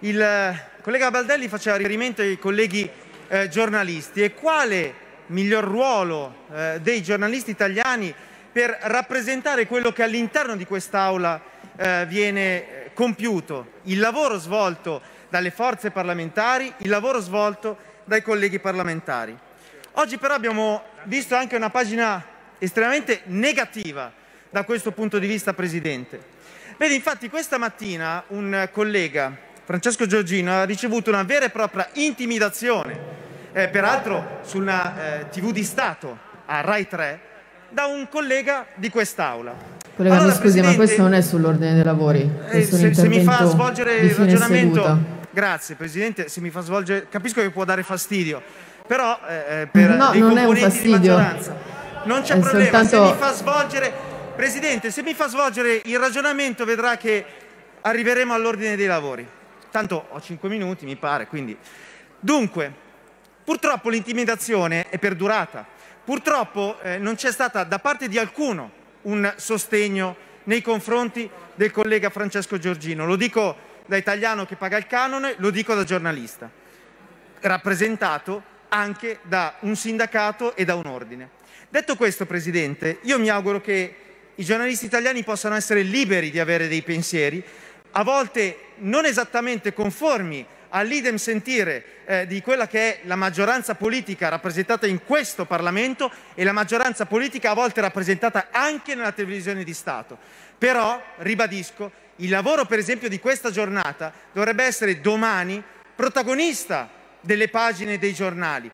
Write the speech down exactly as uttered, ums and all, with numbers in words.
Il collega Baldelli faceva riferimento ai colleghi eh, giornalisti e quale miglior ruolo eh, dei giornalisti italiani per rappresentare quello che all'interno di quest'Aula eh, viene compiuto, il lavoro svolto dalle forze parlamentari, il lavoro svolto dai colleghi parlamentari. Oggi però abbiamo visto anche una pagina estremamente negativa da questo punto di vista, Presidente. Vedi, infatti questa mattina un collega, Francesco Giorgino, ha ricevuto una vera e propria intimidazione, eh, peraltro su una eh, tivù di Stato, a Rai tre, da un collega di quest'Aula. Collega, allora, mi scusi, ma questo non è sull'ordine dei lavori. Eh, se, se mi fa svolgere il ragionamento... Grazie, Presidente, se mi fa svolgere... Capisco che può dare fastidio, però eh, per no, dei non è un componenti di fastidio. maggioranza non c'è È problema. soltanto... Se mi fa svolgere... Presidente, se mi fa svolgere il ragionamento vedrà che arriveremo all'ordine dei lavori. Tanto ho cinque minuti, mi pare, quindi... Dunque, purtroppo l'intimidazione è perdurata. Purtroppo eh, non c'è stata da parte di alcuno un sostegno nei confronti del collega Francesco Giorgino. Lo dico da italiano che paga il canone, lo dico da giornalista, rappresentato anche da un sindacato e da un ordine. Detto questo, Presidente, io mi auguro che i giornalisti italiani possano essere liberi di avere dei pensieri, a volte non esattamente conformi all'idem sentire eh, di quella che è la maggioranza politica rappresentata in questo Parlamento e la maggioranza politica a volte rappresentata anche nella televisione di Stato. Però, ribadisco, il lavoro per esempio di questa giornata dovrebbe essere domani protagonista delle pagine dei giornali,